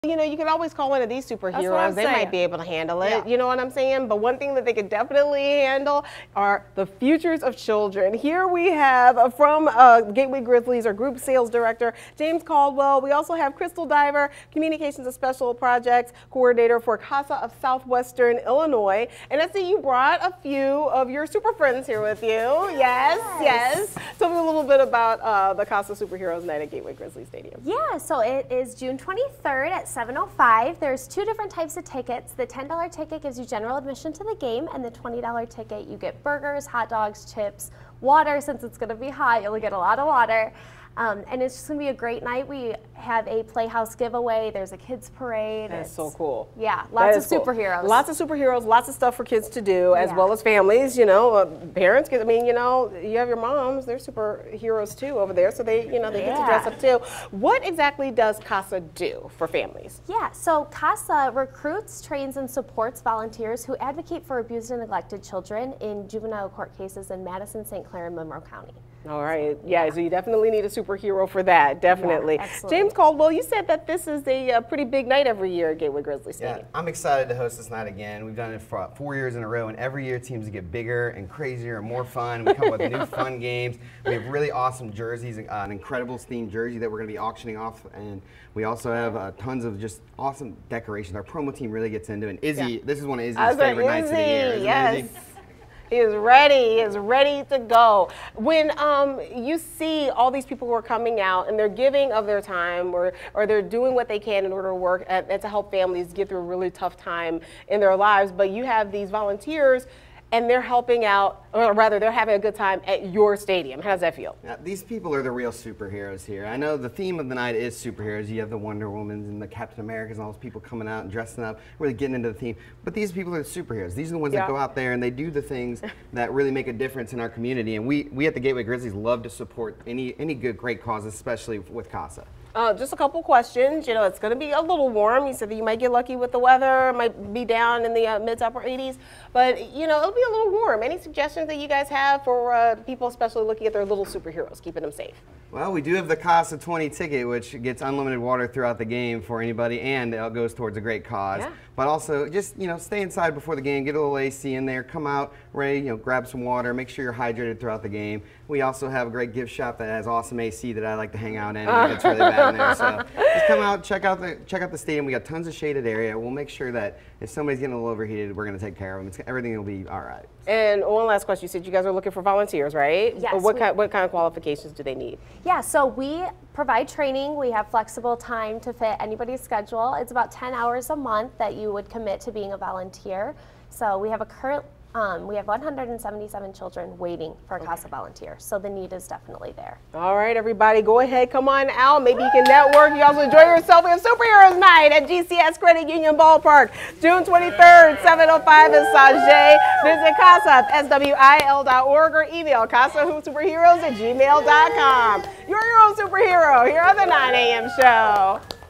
You know, you can always call one of these superheroes. They might be able to handle it. Yeah. You know what I'm saying? But one thing that they could definitely handle are the futures of children. Here we have from Gateway Grizzlies, our group sales director, James Caldwell. We also have Crystal Diver, communications and special projects coordinator for CASA of Southwestern Illinois. And I see you brought a few of your super friends here with you. Yes. Tell me a little bit about the CASA Superheroes Night at Gateway Grizzlies Stadium. Yeah, so it is June 23rd at 7:05. There's two different types of tickets. The $10 ticket gives you general admission to the game, and the $20 ticket you get burgers, hot dogs, chips, water. Since it's going to be hot, you'll get a lot of water. And it's just going to be a great night. We have a Playhouse giveaway. There's a kids parade. That's so cool. Yeah, lots of superheroes. Lots of superheroes, lots of stuff for kids to do, as well as families. You know, parents get, I mean, you know, you have your moms, they're superheroes too over there, so they, you know, they get to dress up too. What exactly does CASA do for families? Yeah, so CASA recruits, trains, and supports volunteers who advocate for abused and neglected children in juvenile court cases in Madison, St. Clair, and Monroe County. All right. Yeah, so you definitely need a superhero for that, definitely. Yeah, absolutely. James Caldwell, you said that this is a pretty big night every year at Gateway Grizzlies Stadium. Yeah, I'm excited to host this night again. We've done it for 4 years in a row, and every year it seems to get bigger and crazier and more fun. We come up with new fun games. We have really awesome jerseys, an Incredibles themed jersey that we're going to be auctioning off, and we also have tons of just awesome decorations. Our promo team really gets into it. And Izzy, this is one of Izzy's favorite nights of the year. Yes. He is ready to go. When you see all these people who are coming out and they're giving of their time or they're doing what they can in order to work and to help families get through a really tough time in their lives, but you have these volunteers and they're helping out, or rather they're having a good time at your stadium. How does that feel? Now, these people are the real superheroes here. I know the theme of the night is superheroes. You have the Wonder Womans and the Captain Americas and all those people coming out and dressing up, really getting into the theme. But these people are the superheroes. These are the ones that go out there and they do the things that really make a difference in our community. And we at the Gateway Grizzlies love to support any good great cause, especially with CASA. Just a couple questions. You know, it's going to be a little warm. You said that you might get lucky with the weather. It might be down in the mid to upper 80s. But, you know, it'll be a little warm. Any suggestions that you guys have for people especially looking at their little superheroes, keeping them safe? Well, we do have the CASA 20 ticket, which gets unlimited water throughout the game for anybody, and it goes towards a great cause. Yeah. But also, just, you know, stay inside before the game, get a little AC in there, come out, ready, you know, grab some water, make sure you're hydrated throughout the game. We also have a great gift shop that has awesome AC that I like to hang out in. It's really bad in there, so just come out, check out the stadium. We got tons of shaded area. We'll make sure that if somebody's getting a little overheated, we're going to take care of them. Everything will be all right. And one last question. You said you guys are looking for volunteers, right? Yes. What kind of qualifications do they need? Yeah, so we provide training. We have flexible time to fit anybody's schedule. It's about 10 hours a month that you would commit to being a volunteer. So we have we have 177 children waiting for a CASA volunteer, so the need is definitely there. All right, everybody, go ahead, come on out. Maybe you can network. You also enjoy yourself. We have Superheroes Night at GCS Credit Union Ballpark, June 23rd, 7:05 in Sauget. Visit CASA, swil.org, or email CASAHoopSuperheroes@gmail.com. You're your own superhero here on the 9 a.m. show.